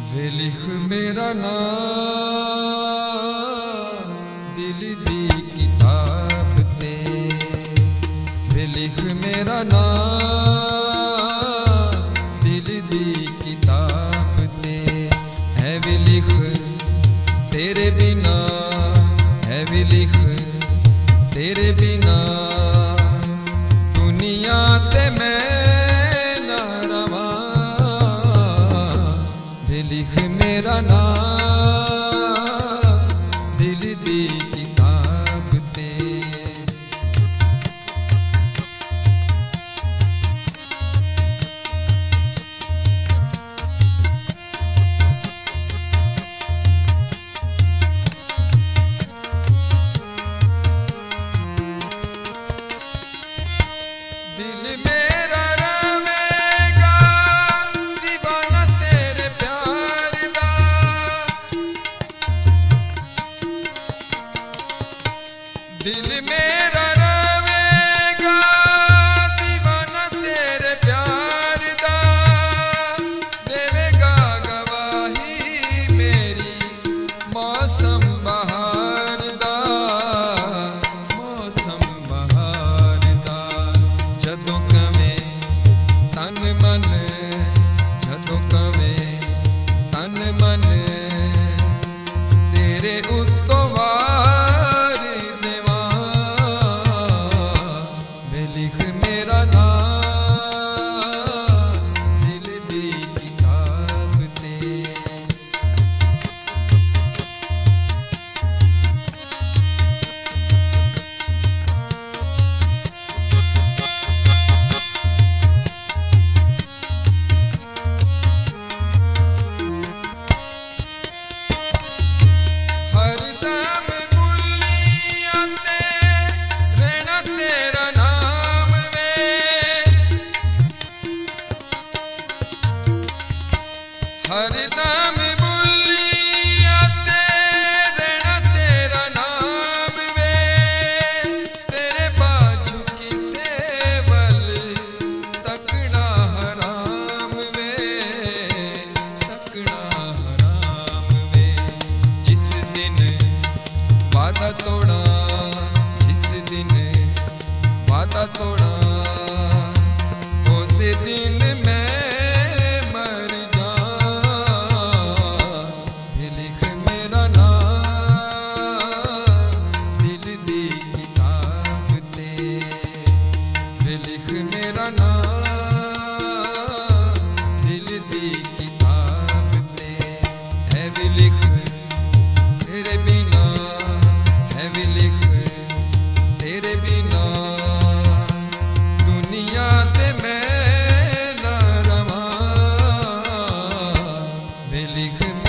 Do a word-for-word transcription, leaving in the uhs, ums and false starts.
वे लिख मेरा नाम दिल दी किताब ते, वे लिख मेरा नाम दिल दी किताब ते। है वे लिख तेरे बिना, है वे लिख तेरे बिना दुनिया ते मैं ना रवां। वे लिख मेरा नाम दिल दी किताब ते। दिल मेरा रवेगा दीवाना तेरे प्यार दा, दिल मेरा रवेगा दीवाना तेरे प्यार दा। देवेगा गवाही मेरी मौसम बहार दा, मौसम बहार दा। जदों कवें तन मन, जदों कवें तन मन तेरे उत्तों वार देवां। वे लिख मेरा नाम दिल दी किताब ते। हरदम बुल्लियां ते रहना तेरा नाम वे, हरदम बुल्लियां ते रहना तेरा नाम वे। तेरे बाजू किसे वल तकना हराम वे, तकना हराम वे। जिस दिन वादा तोड़ा, जिस दिन वादा तोड़ा उस दिन मैं मर जाऊं। वे लिख मेरा नाम दिल दी किताब ते, वे लिख मेरा नाम दिल दी किताब ते। है वे लिख तेरे बिना, है वे लिख तेरे बिना दुनिया ते मैं ना रवां। वे लिख